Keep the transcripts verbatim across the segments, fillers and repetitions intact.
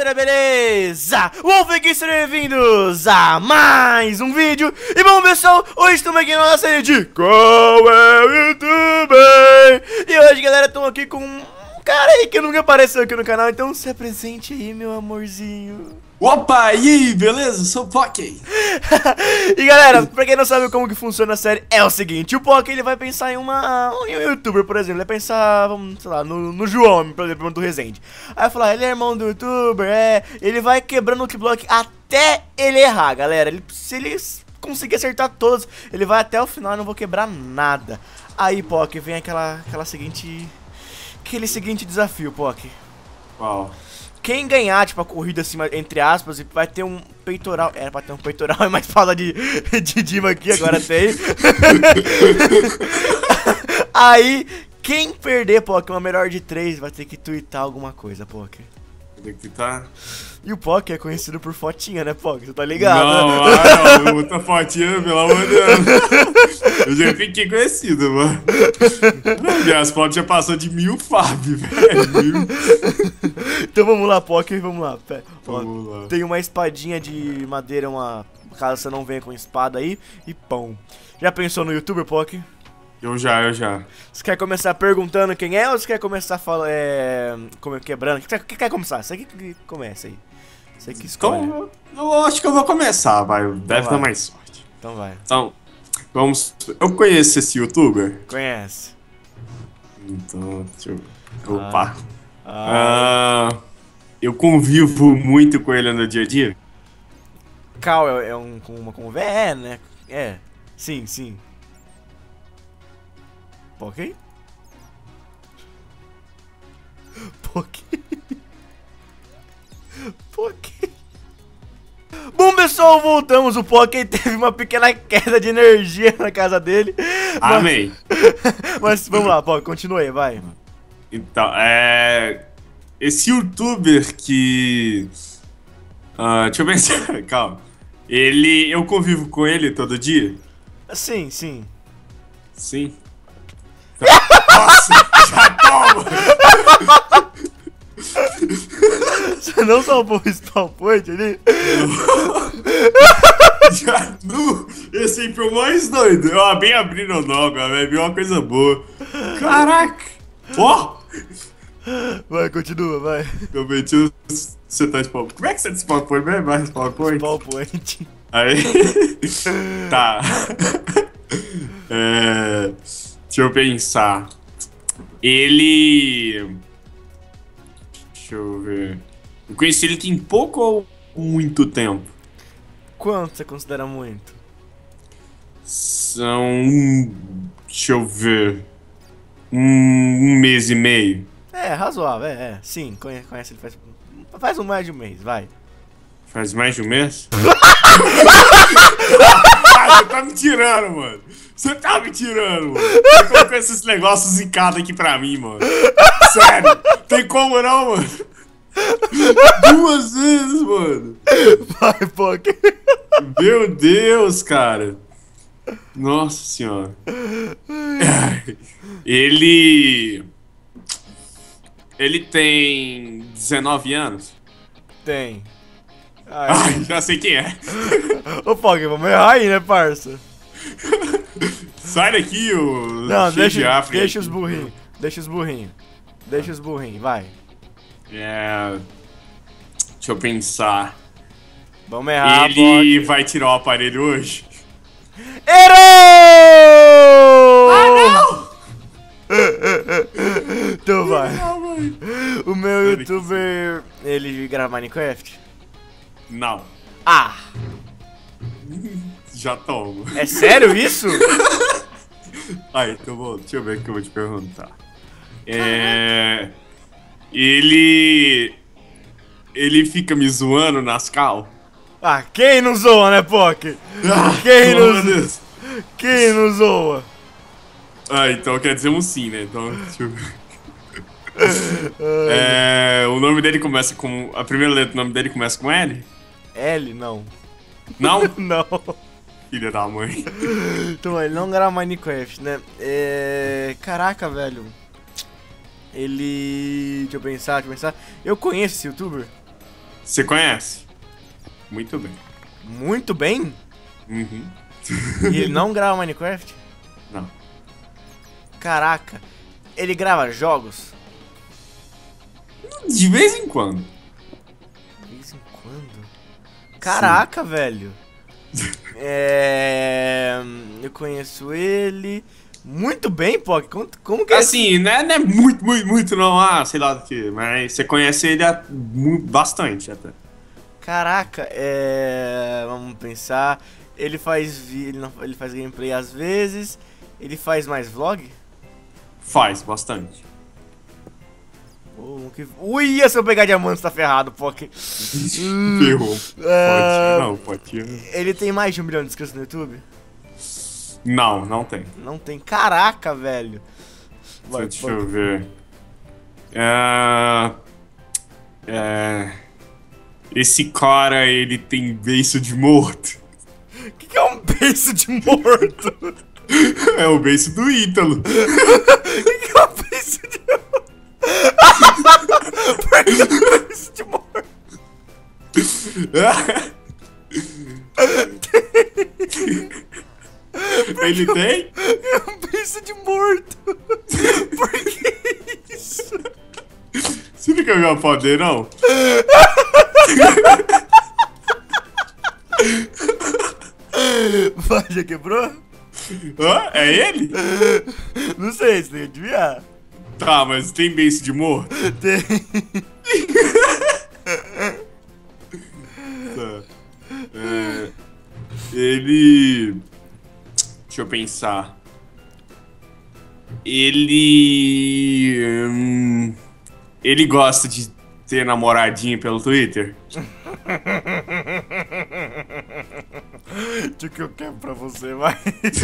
galera, beleza? Wolf aqui, sejam bem-vindos a mais um vídeo. E bom, pessoal, hoje estamos aqui na nossa série de Qual é o YouTuber? E hoje, galera, estamos aqui com um cara aí que nunca apareceu aqui no canal. Então se apresente aí, meu amorzinho. Opa, e aí, beleza? Eu sou o Poké. E galera, pra quem não sabe como que funciona a série, é o seguinte: o Poké, ele vai pensar em uma um youtuber, por exemplo. Ele vai pensar, vamos, sei lá, no, no João, por exemplo, do Resende. Aí vai falar, ele é irmão do youtuber, é. Ele vai quebrando o block até ele errar, galera. Ele, se ele conseguir acertar todos, ele vai até o final e não vou quebrar nada. Aí, Poké, vem aquela, aquela seguinte Aquele seguinte desafio, Poké. Qual? Quem ganhar, tipo, a corrida, assim, entre aspas, vai ter um peitoral. Era pra ter um peitoral, é mais fala de, de Dima aqui, agora tem. Aí, quem perder, Poké, uma melhor de três, vai ter que twittar alguma coisa, Poké. Tem que twittar? E o Poké é conhecido por fotinha, né, Poké? Você tá ligado? Não, né? ah, não, outra fotinha, pelo amor de Deus. Eu já fiquei conhecido, mano. Minhas fotos já passou de mil Fábio, velho. Então vamos lá, Poké, vamos lá. Pé. Ó, Vamos lá. tem uma espadinha de madeira, uma. Caso você não venha com espada aí, e pão. Já pensou no youtuber, Poké? Eu já, eu já. Você quer começar perguntando quem é ou você quer começar falando, é, quebrando? O que, que quer começar? Você que começa aí. Você que escolhe. Então, eu acho que eu vou começar, vai. Deve vai. dar mais sorte. Então vai. Então, vamos. Eu conheço esse youtuber? Conhece. Então, deixa eu. Opa. Ah. Ah. Ah, eu convivo muito com ele no dia a dia? Cal é, é um com uma conversa, é, né? É. Sim, sim. Poké? Poké? Poké? Bom, pessoal, voltamos. O Poké teve uma pequena queda de energia na casa dele. Amém. Mas, mas vamos lá, Poké, continua aí, vai. Então, é... Esse youtuber que... Uh, deixa eu pensar, calma. Ele... Eu convivo com ele todo dia? Sim, sim. Sim. Nossa, já toma! Você não salvou o spawn point ali? Já nu! Esse aí foi o mais doido. Eu bem abrindo o nó, velho. Vi uma coisa boa. Caraca! Ó! Oh! Vai, continua, vai. Eu meti você tá spawn. Como é que você tá spawn point mesmo? Vai spawn point? Spawn point. Aí. Tá. É. Deixa eu pensar. Ele... Deixa eu ver. Eu conheci ele tem pouco ou muito tempo? Quanto você considera muito? São... Deixa eu ver. Um, um mês e meio. É, razoável, é, é. Sim, conhece, conhece ele faz... Faz um mais de um mês, vai. Faz mais de um mês? Ah, você tá me tirando, mano. Você tá me tirando, mano. Você colocou esses negócios zicados aqui pra mim, mano. Sério. Tem como não, mano? Duas vezes, mano. Vai, Poké. Meu Deus, cara. Nossa senhora. Ele... Ele tem dezenove anos? Tem. Ai, Ai já sei quem é. Ô, Poké, vamos errar aí, né, parça? Sai daqui, o... Não, deixa, de África. deixa os burrinhos. Deixa os burrinhos. Deixa os burrinhos, vai. É... Deixa eu pensar. Vamos errar, Ele Poké. vai tirar o aparelho hoje? Errou! Ah, não! Então vai. Não, o meu youtuber, ele grava Minecraft? Não. Ah! Já tomo. É sério isso? Ah, então bom, deixa eu ver o que eu vou te perguntar. É... Ele... Ele fica me zoando nas cal? Ah, quem não zoa, né, Poké? Ah, Quem não... não... Quem não zoa? Ah, então quer dizer um sim, né? Então, deixa eu ver. É... O nome dele começa com... A primeira letra do nome dele começa com L? L, não. Não? Não. Filha da mãe. Então, ele não grava Minecraft, né? É... Caraca, velho. Ele... Deixa eu pensar, deixa eu pensar. Eu conheço esse youtuber? Você conhece? Muito bem. Muito bem? Uhum. E ele não grava Minecraft? Não. Caraca, ele grava jogos? De vez em quando. De vez em quando? Caraca, Sim. velho. É... Eu conheço ele... Muito bem, pô. Como, como que é? Assim, não é, não é muito, muito, muito não. Ah, sei lá do que. Mas você conhece ele há muito, bastante até. Caraca, é... Vamos pensar... Ele faz, vi... ele, não... ele faz gameplay às vezes... Ele faz mais vlog? Faz, bastante. Oh, que... Ui, se eu pegar diamante, tá ferrado, Poké. Ferrou. Uh... Não, pode ir. Ele tem mais de um milhão de inscritos no YouTube? Não, não tem. Não tem. Caraca, velho. Vai, deixa eu ver. É... É... Esse cara, ele tem beiço de morto. O que, que é um beiço de morto? É o beiço do Ítalo. O que, que é um beiço de morto? Por que é um beiço de morto? Ele tem? É um beiço de morto. Por que isso? Você não quer ver uma foto dele, não? Vai, já quebrou? Hã? É ele? Não sei, você tem que adivinhar. Tá, mas tem beiço de morto? Tem. Tá. É... Ele... Deixa eu pensar. Ele... Hum... Ele gosta de ter namoradinha pelo Twitter? O que eu quero pra você, vai.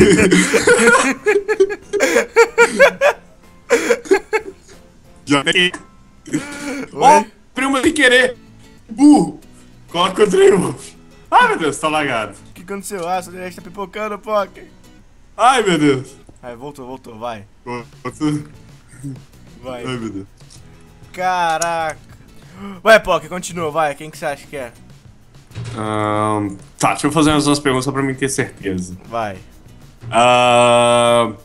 Já tem. Ó, oh, primo sem querer. Burro. Coloca o trimo. Ai, meu Deus, tá lagado. O que aconteceu? Ah, sua direita tá pipocando, Poké. Ai, meu Deus. Aí, voltou, voltou, vai. Voltou. Vai. Ai, meu Deus. Caraca. Vai, Poké, continua, vai. Quem que você acha que é? Um, tá, deixa eu fazer umas duas perguntas só pra mim ter certeza. Vai. Uh,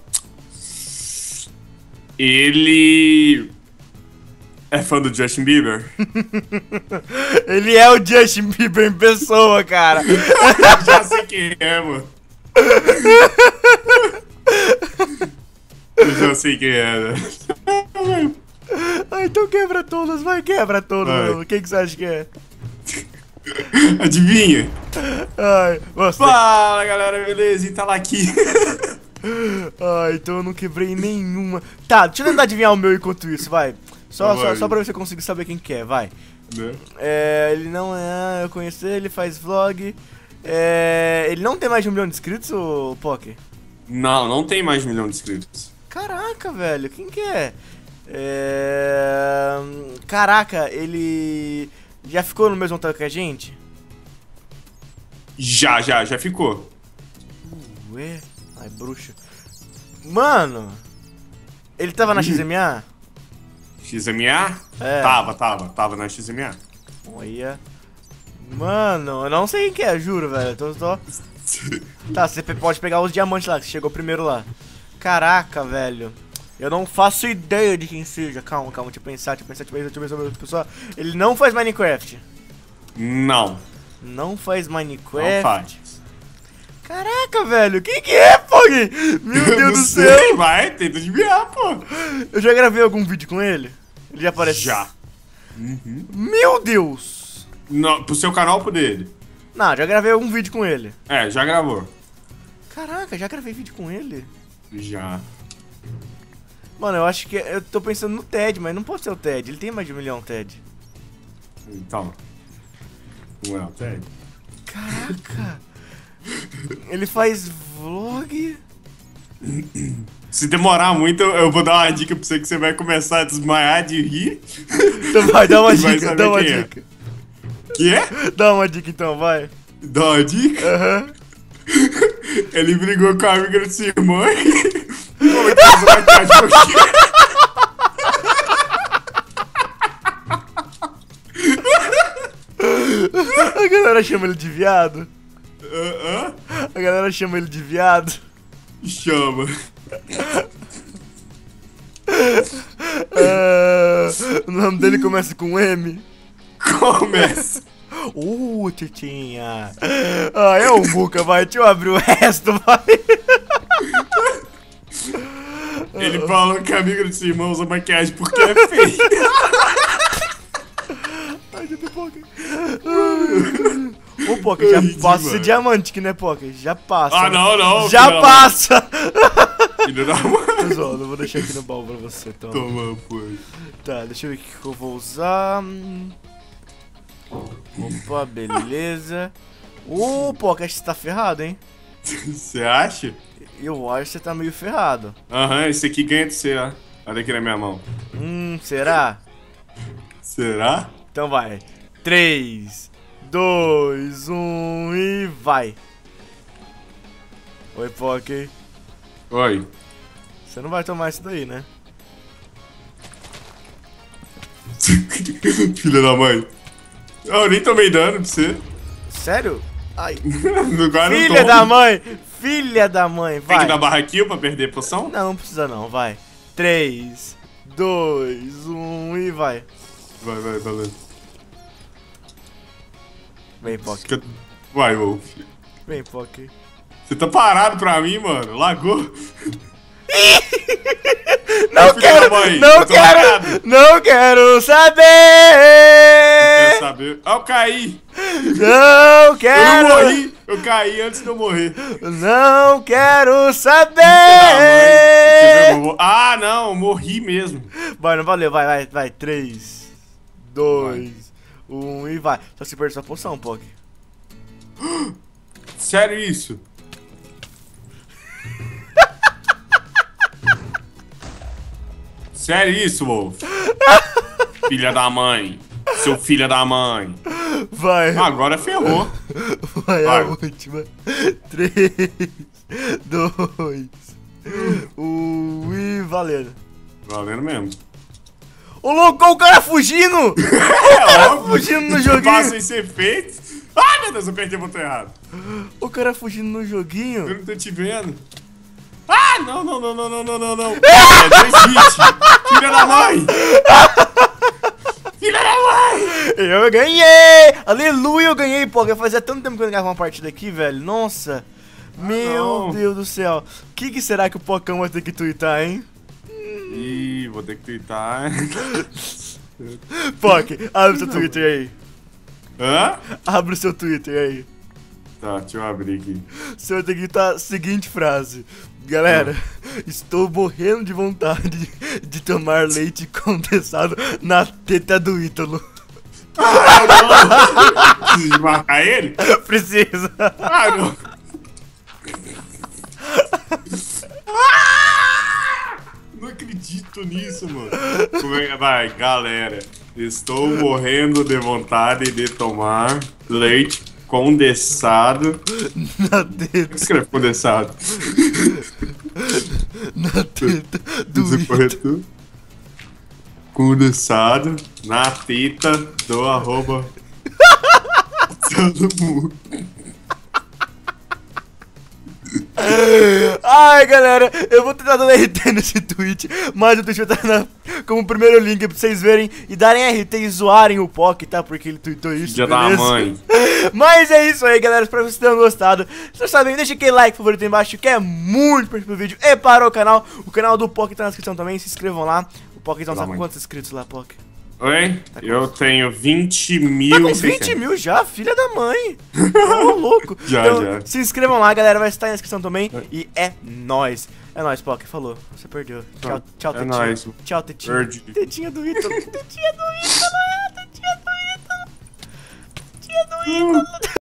ele é fã do Justin Bieber? Ele é o Justin Bieber em pessoa, cara. Já sei quem é, mano. Eu já sei quem é, né? Ah, então quebra todas, vai, quebra todas. Vai. Quem que você acha que é? Adivinha? Ai, você... Fala, galera, beleza? E tá lá aqui. Ai, então eu não quebrei nenhuma. Tá, deixa eu tentar adivinhar o meu enquanto isso, vai. Só, vai. só, só pra ver se eu consigo saber quem que é, vai. Né? É, ele não é... Eu conheço ele, ele faz vlog. É, ele não tem mais de um milhão de inscritos, ô Poké? Não, não tem mais de um milhão de inscritos. Caraca, velho, quem que é? É... Caraca, ele... Já ficou no mesmo hotel que a gente? Já, já, já ficou. Ué? Ai, bruxa. Mano! Ele tava na X M A? X M A? É. Tava, tava, tava na X M A. Olha. Mano, eu não sei quem que é, juro, velho. Tô, tô... Tá, você pode pegar os diamantes lá, que você chegou primeiro lá. Caraca, velho. Eu não faço ideia de quem seja. Calma, calma, deixa eu pensar, deixa eu pensar, deixa eu pensar, deixa eu pensar, pessoal. Ele não faz Minecraft. Não. Não faz Minecraft. Não faz. Caraca, velho, quem que é, Pog? Meu Deus não do sei, céu. vai, tenta adivinhar, pô. Eu já gravei algum vídeo com ele? Ele já aparece? Já. Uhum. Meu Deus. Não, pro seu canal ou pro dele? Não, já gravei algum vídeo com ele. É, já gravou. Caraca, já gravei vídeo com ele? Já. Mano, eu acho que... Eu tô pensando no Ted, mas não pode ser o Ted. Ele tem mais de um milhão, Ted. Então. Não é o Ted? Caraca. Ele faz vlog? Se demorar muito, eu vou dar uma dica pra você que você vai começar a desmaiar de rir. Então vai, dá uma Vai dica, saber dá uma quem é. dica. Que é? Dá uma dica então, vai. Dá uma dica? Aham. Uhum. Ele brigou com a amiga de sua irmã e... Como é que você vai ficar de coxinha? galera chama ele de viado. Hã? A galera chama ele de viado. Chama. Ah, o nome dele começa com M. Começa. Uh, Titinha. Ah, é o Muca, vai. Deixa eu abrir o resto, vai. Ele falou que amigo do seu irmão usa maquiagem porque é feio. Ai, já tem Poké. Ô, Poké, já Ai, passa demais. esse diamante aqui, né, Poké? Já passa. Ah, não, não. Já filha passa. da- Filha da mãe. Pessoal, eu vou deixar aqui no baú pra você, então. Toma, pô. Tá, deixa eu ver o que que eu vou usar. Opa, beleza. Ô, Poké, acho que você tá ferrado, hein? Você acha? Eu acho que você tá meio ferrado. Aham, esse aqui ganha de você, ó. Olha aqui na minha mão. Hum, será? Será? Então vai. três, dois, um e vai. Oi, Poké. Oi. Você não vai tomar isso daí, né? Filha da mãe. Eu nem tomei dano pra você. Sério? Ai. Agora eu Filha tomo. da mãe! Filha da mãe, Tem vai. que dar barra kill pra perder poção? Não, não precisa não, vai. três, dois, um e vai. Vai, vai, valendo. Vem, Poké. Fica- Vai, Wolf. Vem, Poké. Você tá parado pra mim, mano. Lagou. Não filha quero, da mãe, não eu tô quero, lagado. não quero saber. Quer saber? Ah, eu caí. Não Eu quero. não morri. Eu caí antes de eu morrer. Não quero Filha da mãe. saber. Deixa eu ver, eu vou- Ah, não. Eu morri mesmo. Vai, não valeu, vai, vai, vai. três, dois, um e vai. Só que você perde sua poção, Poké. Sério isso? Sério isso, Wolf? Filha da mãe. Seu filho da mãe. Vai, Ah, agora ferrou. vai, vai. a última. três, dois, um e valendo. Valendo mesmo. Ô, louco, olha o cara fugindo! É óbvio. Fugindo no Que joguinho. passa em ser feito. Ai, meu Deus, eu perdi o botão errado. O cara fugindo no joguinho. Eu não tô te vendo. Ah, não, não, não, não, não, não, não, não. É, dois hits. Filha da mãe. Filha da mãe. Eu ganhei! Aleluia, eu ganhei, pô. Fazia tanto tempo que eu não ganhava uma partida aqui, velho. Nossa. Meu não. Deus do céu. O que, que será que o Pocão vai ter que twittar, hein? Ih, vou ter que twittar. Poc, abre o seu Twitter aí. Hã? Abre o seu Twitter aí. Tá, deixa eu abrir aqui. Você vai ter que twittar a seguinte frase. Galera, estou morrendo de vontade de tomar leite condensado na teta do Ítalo. Preciso marcar ele? Precisa. Ah, não. Não acredito nisso, mano. Como é que vai, galera? Estou morrendo de vontade de tomar leite condensado. Na teta, Escreve condensado. na teta do Isso é Ítalo. correto. Condensado na teta do arroba. Todo mundo. Ai, galera, eu vou tentar dar R T nesse tweet, mas o tweet vai estar na, como primeiro link pra vocês verem e darem R T e zoarem o Poc, tá? Porque ele tweetou isso, Dia da beleza? mãe. Mas é isso aí, galera, espero que vocês tenham gostado. Vocês sabem, deixa aquele like favorito aí embaixo, que é muito importante pro vídeo e para o canal. O canal do Poc tá na descrição também, se inscrevam lá. O Poc então Pela sabe mãe. quantos inscritos lá, Poc? Oi? Eu tenho vinte Tá mil com e vinte seiscentos. mil já, filha da mãe. Ô, louco. Já, Então, já. se inscrevam lá, galera. Vai estar aí na descrição também. E é nóis. É nóis, Poc. Falou. Você perdeu. Tchau, tchau, É tetinha. nóis. Tchau, tetinha. Perdi. Tetinha do Ítalo. Tetinha do Ítalo. é, Tetinha do Ítalo. Tetinha do Ítalo.